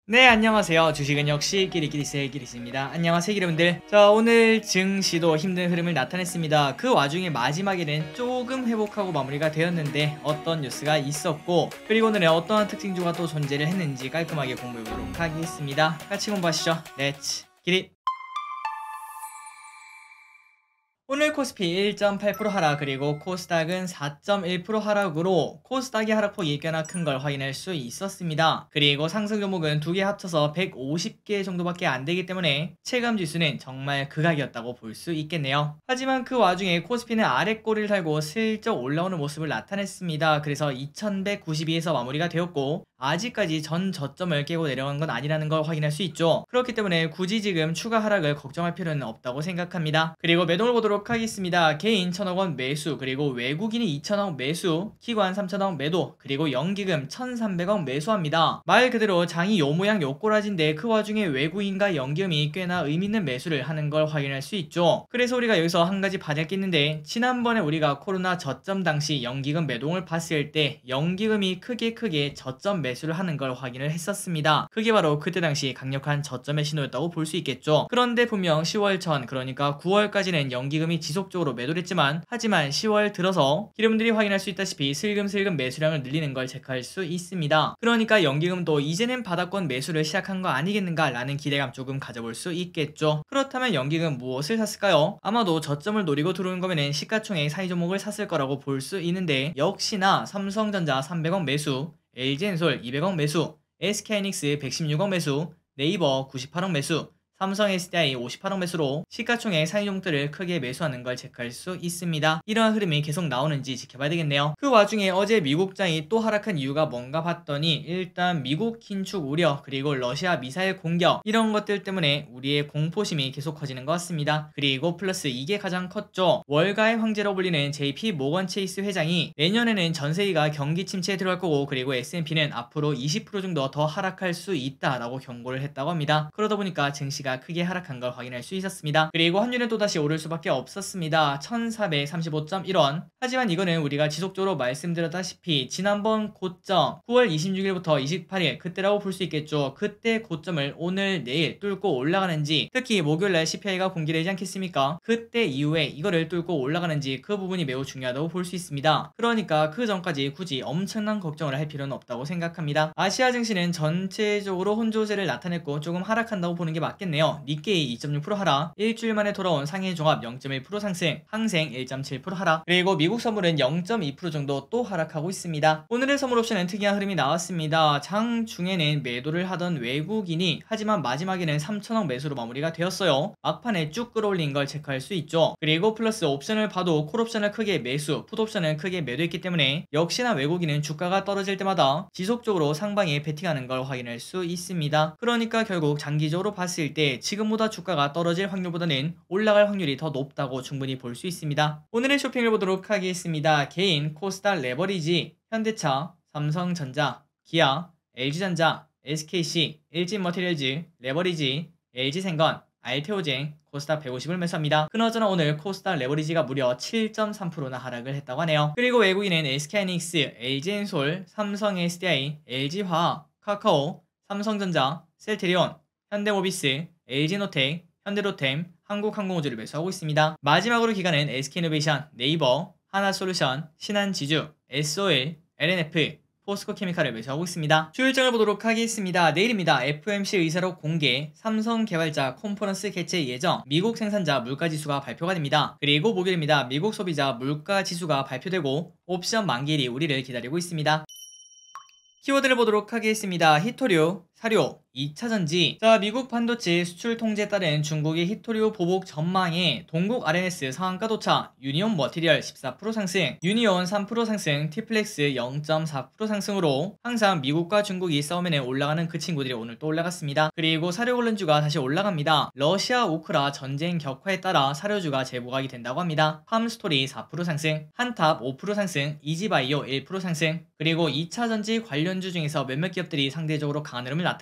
네, 안녕하세요. 주식은 역시 끼리끼리세 끼리씨입니다. 안녕하세요, 여러분들. 자, 오늘 증시도 힘든 흐름을 나타냈습니다. 그 와중에 마지막에는 조금 회복하고 마무리가 되었는데 어떤 뉴스가 있었고, 그리고 오늘은 어떠한 특징주가 또 존재를 했는지 깔끔하게 공부해보도록 하겠습니다. 같이 공부하시죠. 렛츠 기릿! 오늘 코스피 1.8% 하락, 그리고 코스닥은 4.1% 하락으로 코스닥의 하락폭이 꽤나 큰 걸 확인할 수 있었습니다. 그리고 상승 종목은 두 개 합쳐서 150개 정도밖에 안 되기 때문에 체감 지수는 정말 극악이었다고 볼 수 있겠네요. 하지만 그 와중에 코스피는 아래 꼬리를 달고 슬쩍 올라오는 모습을 나타냈습니다. 그래서 2192에서 마무리가 되었고, 아직까지 전 저점을 깨고 내려간 건 아니라는 걸 확인할 수 있죠. 그렇기 때문에 굳이 지금 추가 하락을 걱정할 필요는 없다고 생각합니다. 그리고 매동을 보도록 하겠습니다. 개인 1000억원 매수, 그리고 외국인이 2000억 매수, 기관 3000억 매도, 그리고 연기금 1300억 매수합니다. 말 그대로 장이 요 모양 요 꼬라진데 그 와중에 외국인과 연기금이 꽤나 의미있는 매수를 하는 걸 확인할 수 있죠. 그래서 우리가 여기서 한 가지 봐야 게 있는데, 지난번에 우리가 코로나 저점 당시 연기금 매동을 봤을 때 연기금이 크게 저점 매수를 하는 걸 확인을 했었습니다. 그게 바로 그때 당시 강력한 저점의 신호였다고 볼 수 있겠죠. 그런데 분명 10월 전, 그러니까 9월까지는 연기금이 지속적으로 매도를 했지만, 하지만 10월 들어서 여러분들이 확인할 수 있다시피 슬금슬금 매수량을 늘리는 걸 체크할 수 있습니다. 그러니까 연기금도 이제는 바닥권 매수를 시작한 거 아니겠는가 라는 기대감 조금 가져볼 수 있겠죠. 그렇다면 연기금 무엇을 샀을까요? 아마도 저점을 노리고 들어오는 거면은 시가총액 사이 종목을 샀을 거라고 볼 수 있는데, 역시나 삼성전자 300억 매수, LG엔솔 200억 매수, SK하이닉스 116억 매수, 네이버 98억 매수, 삼성 SDI 58억 매수로 시가총액 상위 종목들을 크게 매수하는 걸 체크할 수 있습니다. 이러한 흐름이 계속 나오는지 지켜봐야 되겠네요. 그 와중에 어제 미국장이 또 하락한 이유가 뭔가 봤더니, 일단 미국 긴축 우려, 그리고 러시아 미사일 공격, 이런 것들 때문에 우리의 공포심이 계속 커지는 것 같습니다. 그리고 플러스 이게 가장 컸죠. 월가의 황제로 불리는 JP 모건 체이스 회장이 내년에는 전세계가 경기 침체에 들어갈 거고, 그리고 S&P는 앞으로 20% 정도 더 하락할 수 있다라고 경고를 했다고 합니다. 그러다 보니까 증시가 크게 하락한 걸 확인할 수 있었습니다. 그리고 환율은 또다시 오를 수밖에 없었습니다. 1435.1원. 하지만 이거는 우리가 지속적으로 말씀드렸다시피 지난번 고점 9월 26일부터 28일 그때라고 볼 수 있겠죠. 그때 고점을 오늘 내일 뚫고 올라가는지, 특히 목요일날 CPI가 공개되지 않겠습니까? 그때 이후에 이거를 뚫고 올라가는지, 그 부분이 매우 중요하다고 볼 수 있습니다. 그러니까 그 전까지 굳이 엄청난 걱정을 할 필요는 없다고 생각합니다. 아시아 증시는 전체적으로 혼조세를 나타냈고 조금 하락한다고 보는 게 맞겠네요. 니케이 2.6% 하락, 일주일 만에 돌아온 상해 종합 0.1% 상승, 항생 1.7% 하락, 그리고 미국 선물은 0.2% 정도 또 하락하고 있습니다. 오늘의 선물 옵션은 특이한 흐름이 나왔습니다. 장 중에는 매도를 하던 외국인이 하지만 마지막에는 3천억 매수로 마무리가 되었어요. 막판에 쭉 끌어올린 걸 체크할 수 있죠. 그리고 플러스 옵션을 봐도 콜옵션을 크게 매수, 풋옵션을 크게 매도했기 때문에 역시나 외국인은 주가가 떨어질 때마다 지속적으로 상방에 베팅하는 걸 확인할 수 있습니다. 그러니까 결국 장기적으로 봤을 때 지금보다 주가가 떨어질 확률보다는 올라갈 확률이 더 높다고 충분히 볼 수 있습니다. 오늘의 쇼핑을 보도록 하겠습니다. 개인 코스닥 레버리지, 현대차, 삼성전자, 기아, LG전자, SKC, LG머티리얼즈, 레버리지, LG생건, 알테오젠, 코스닥 150을 매수합니다. 그나저나 오늘 코스닥 레버리지가 무려 7.3%나 하락을 했다고 하네요. 그리고 외국인은 SK하이닉스, LG엔솔, 삼성 SDI, LG화학, 카카오, 삼성전자, 셀트리온, 현대모비스, LG노텍, 현대로템, 한국항공우주를 매수하고 있습니다. 마지막으로 기관은 SK이노베이션, 네이버, 하나솔루션, 신한지주, SOL, LNF, 포스코케미칼을 매수하고 있습니다. 주요 일정을 보도록 하겠습니다. 내일입니다. FOMC 의사록 공개, 삼성개발자 컨퍼런스 개최 예정, 미국 생산자 물가지수가 발표가 됩니다. 그리고 목요일입니다. 미국 소비자 물가지수가 발표되고 옵션 만기일이 우리를 기다리고 있습니다. 키워드를 보도록 하겠습니다. 히토류, 사료, 2차전지. 자, 미국 반도체 수출 통제에 따른 중국의 히토류 보복 전망에 동국 RNS 상한가 도착, 유니온 머티리얼 14% 상승, 유니온 3% 상승, 티플렉스 0.4% 상승으로 항상 미국과 중국이 싸우면 올라가는 그 친구들이 오늘 또 올라갔습니다. 그리고 사료 관련주가 다시 올라갑니다. 러시아 우크라 전쟁 격화에 따라 사료주가 재부각이 된다고 합니다. 팜스토리 4% 상승, 한탑 5% 상승, 이지바이오 1% 상승. 그리고 2차전지 관련주 중에서 몇몇 기업들이 상대적으로 강한 흐름을 나타냈습니다.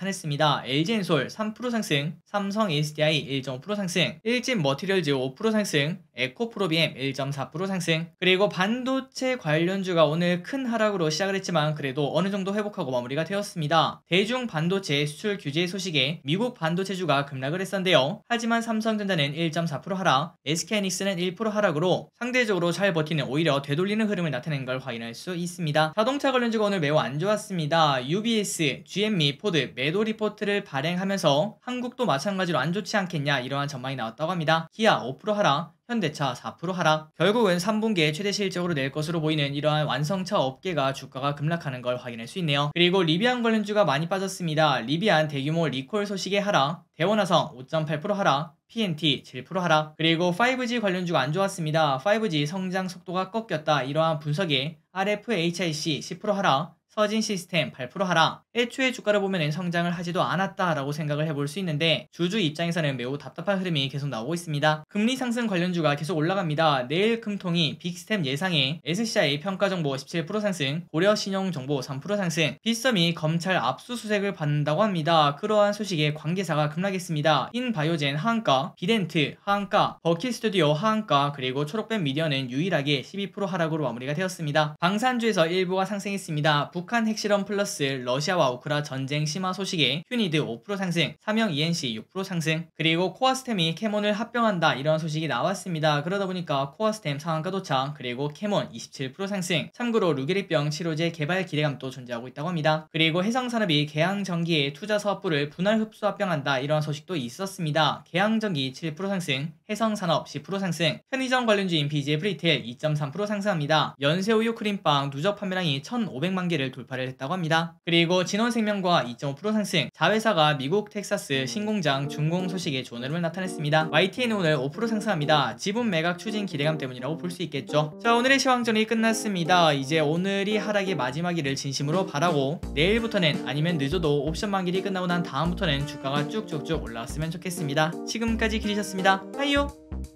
나왔습니다. LG엔솔 3% 상승, 삼성 SDI 1.5% 상승, 일진 머티리얼즈 5% 상승, 에코프로비엠 1.4% 상승. 그리고 반도체 관련주가 오늘 큰 하락으로 시작을 했지만 그래도 어느 정도 회복하고 마무리가 되었습니다. 대중 반도체 수출 규제 소식에 미국 반도체주가 급락을 했었는데요. 하지만 삼성전자는 1.4% 하락, SK하이닉스는 1% 하락으로 상대적으로 잘 버티는 오히려 되돌리는 흐름을 나타낸 걸 확인할 수 있습니다. 자동차 관련주가 오늘 매우 안 좋았습니다. UBS, GM, 포드 매도 리포트를 발행하면서 한국도 마찬가지로 안 좋지 않겠냐 이러한 전망이 나왔다고 합니다. 기아 5% 하락, 현대차 4% 하락. 결국은 3분기에 최대 실적으로 낼 것으로 보이는 이러한 완성차 업계가 주가가 급락하는 걸 확인할 수 있네요. 그리고 리비안 관련주가 많이 빠졌습니다. 리비안 대규모 리콜 소식의 하락, 대원화성 5.8% 하락, PNT 7% 하락. 그리고 5G 관련주가 안 좋았습니다. 5G 성장 속도가 꺾였다 이러한 분석에 RFHIC 10% 하락, 서진 시스템 8% 하락. 애초에 주가를 보면 성장을 하지도 않았다라고 생각을 해볼 수 있는데 주주 입장에서는 매우 답답한 흐름이 계속 나오고 있습니다. 금리 상승 관련주가 계속 올라갑니다. 내일 금통이 빅스텝 예상에 SCI 평가정보 17% 상승, 고려신용정보 3% 상승, 빗썸이 검찰 압수수색을 받는다고 합니다. 그러한 소식에 관계사가 급락했습니다. 인바이오젠 하한가, 비덴트 하한가, 버킷스튜디오 하한가, 그리고 초록뱀 미디어는 유일하게 12% 하락으로 마무리가 되었습니다. 방산주에서 일부가 상승했습니다. 북한 핵실험 플러스 러시아와 우크라 전쟁 심화 소식에 휴니드 5% 상승, 삼형 ENC 6% 상승, 그리고 코아스템이 캐몬을 합병한다 이런 소식이 나왔습니다. 그러다 보니까 코아스템 상한가 도착, 그리고 캐몬 27% 상승. 참고로 루게리병 치료제 개발 기대감도 존재하고 있다고 합니다. 그리고 해성산업이 개항전기의 투자 사업부를 분할 흡수 합병한다 이런 소식도 있었습니다. 개항전기 7% 상승, 해성산업 10% 상승. 편의점 관련주인 BGF 리테일 2.3% 상승합니다. 연세우유 크림빵 누적 판매량이 1,500만 개를 돌파를 했다고 합니다. 그리고 진원생명과 2.5% 상승. 자회사가 미국 텍사스 신공장 준공 소식에 좋은 흐름을 나타냈습니다. YTN은 오늘 5% 상승합니다. 지분 매각 추진 기대감 때문이라고 볼 수 있겠죠. 자, 오늘의 시황전이 끝났습니다. 이제 오늘이 하락의 마지막이를 진심으로 바라고 내일부터는 아니면 늦어도 옵션 만기일이 끝나고 난 다음부터는 주가가 쭉쭉쭉 올라왔으면 좋겠습니다. 지금까지 길이셨습니다. 빠이요.